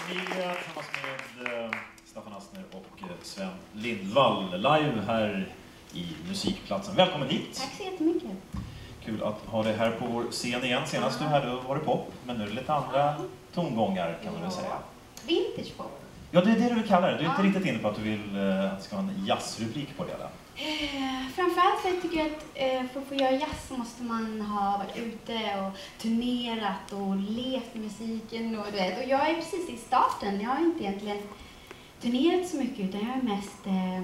Emilia tillsammans med Staffan Astner och Sven Lindvall live här i Musikplatsen. Välkommen hit! Tack så jättemycket! Kul att ha dig här på vår scen igen. Senast du hade varit pop, men nu är det lite andra tongångar kan man väl säga. Vintage pop. Ja, det är det du vill kalla det. Du är inte riktigt inne på att du vill att det ska vara en jazzrubrik på det hela. Framförallt för jag tycker att för att få göra jazz så måste man ha varit ute och turnerat och levt musiken och du vet. Och jag är precis i starten. Jag har inte egentligen turnerat så mycket utan jag är mest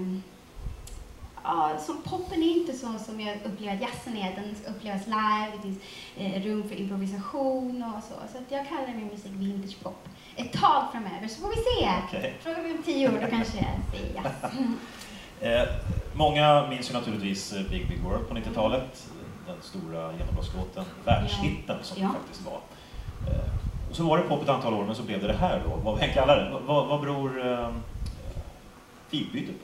som poppen är inte så som jag upplever att jazzen är. Den ska upplevas live, det finns rum för improvisation och så. Så att jag kallar min musik vintage pop. Ett tag framöver så får vi se. Okay. Frågar vi om 10 år då kanske jag säger jazz. Många minns ju naturligtvis Big Big World på 90-talet. Den stora genombrottslåten, världshitten som det faktiskt var. Och så var det pop ett antal år men så blev det här då. Vad vi kallar det? Vad beror filbytet på?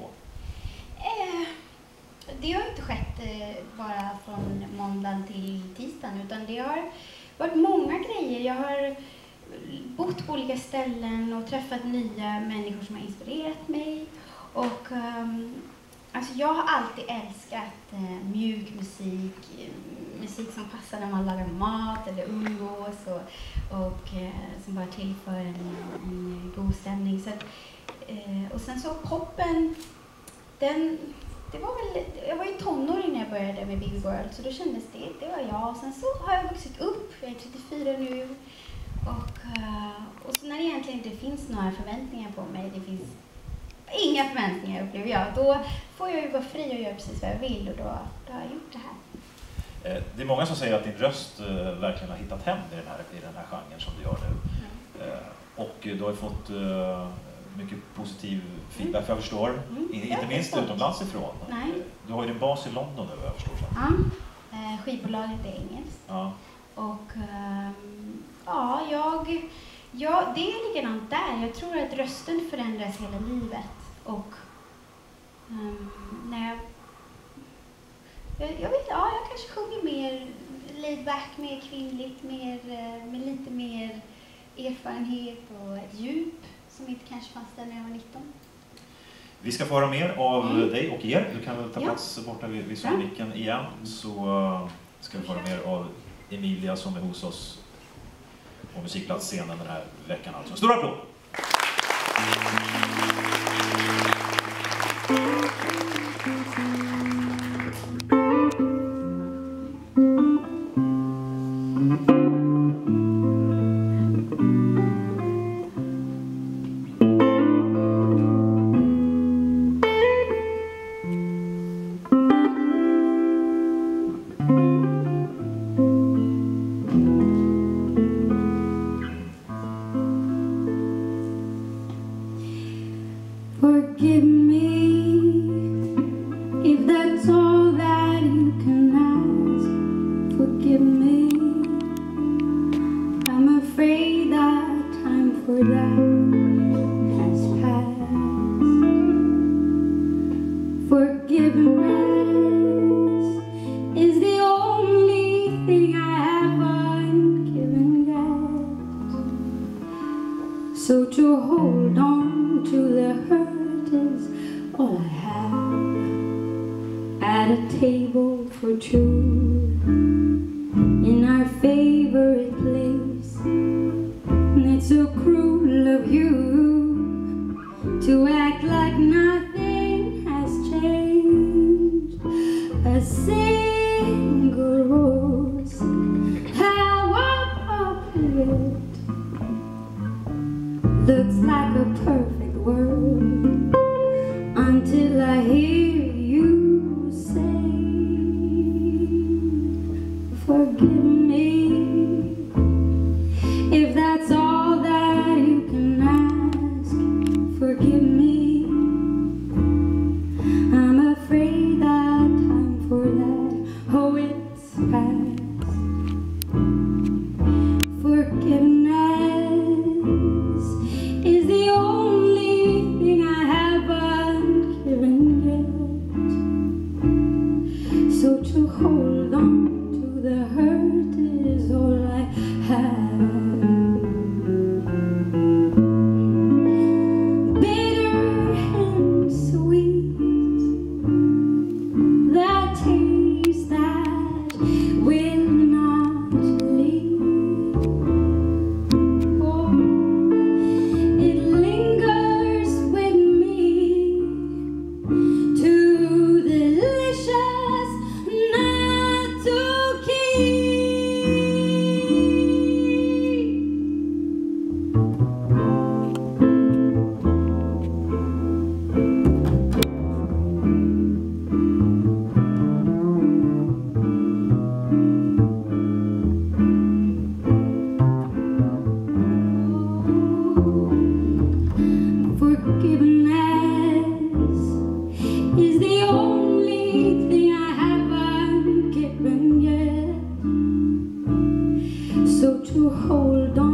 Det har inte skett bara från måndagen till tisdagen utan det har varit många grejer. Jag har bott på olika ställen och träffat nya människor som har inspirerat mig. Och alltså jag har alltid älskat mjuk musik, musik som passar när man lagar mat eller umgås och som bara tillför en god stämning. Så att, och sen så poppen, det var väl, jag var ju tonåring när jag började med Big World så då kändes det var jag. Och sen så har jag vuxit upp, jag är 34 nu och så när det egentligen inte finns några förväntningar på mig, det finns inga förväntningar upplever jag, då får jag ju vara fri och göra precis vad jag vill och då har jag gjort det här. Det är många som säger att din röst verkligen har hittat hem i den här genren som du gör nu. Och du har ju fått mycket positiv feedback, för jag förstår. Inte minst utomlands ifrån. Nej. Du har ju din bas i London nu, jag förstår. Ja, skivbolaget är engelskt. Ja. Och det är likadant där. Jag tror att rösten förändras hela livet. Och när jag kanske sjunger mer laid back, mer kvinnligt, med lite mer erfarenhet och ett djup som inte kanske fanns där när jag var 19. Vi ska få höra mer av dig och er. Du kan väl ta plats borta vid sångmicken igen. Så ska vi få höra mer av Emilia som är hos oss på Musikplatsscenen den här veckan. Alltså. Stora applåd! Forgive me if that's all that you can ask. Forgive me, I'm afraid that time for that has passed. Forgiveness is the only thing I haven't given yet. So to hold on to the hurt is all I have at a table for two in our favorite place. And it's so cruel of you to act like nothing has changed. A single rose, how appropriate, looks like a perfect word until I hear you say, forgive me if that's all that you can ask. Forgive me, I'm afraid that time for that, oh, it's past. Forgiveness is the only thing I haven't given yet. So to hold on to the hurt is all I have. So to hold on